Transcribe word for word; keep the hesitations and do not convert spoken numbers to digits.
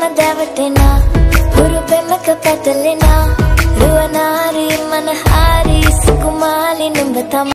දැවටෙනා හුරු පෙමක පැටලෙනා රුවනාරි මනහාරි සුකුමාලි නුඹ තම